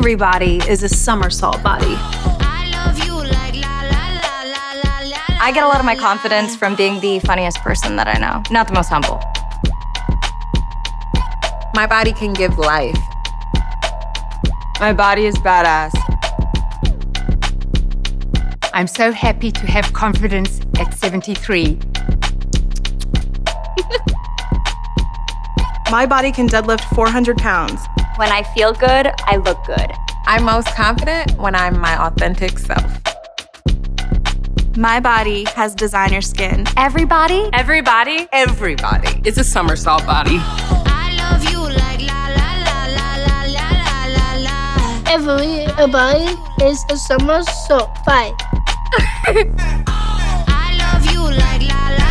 Every body is a somersault body. I get a lot of my confidence from being the funniest person that I know, not the most humble. My body can give life. My body is badass. I'm so happy to have confidence at 73. My body can deadlift 400 pounds. When I feel good, I look good. I'm most confident when I'm my authentic self. My body has designer skin. Everybody It's a somersault body. Everybody is a somersault body. I love you like la la.